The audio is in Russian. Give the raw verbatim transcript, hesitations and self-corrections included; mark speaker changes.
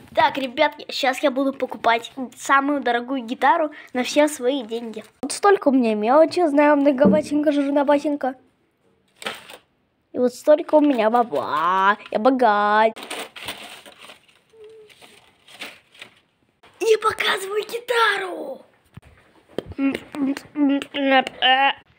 Speaker 1: Так, ребят, сейчас я буду покупать самую дорогую гитару на все свои деньги. Вот столько у меня мелочи, знаю, многоватенько, жирноватенько. И вот столько у меня бабла. Я богат. Не показывай гитару!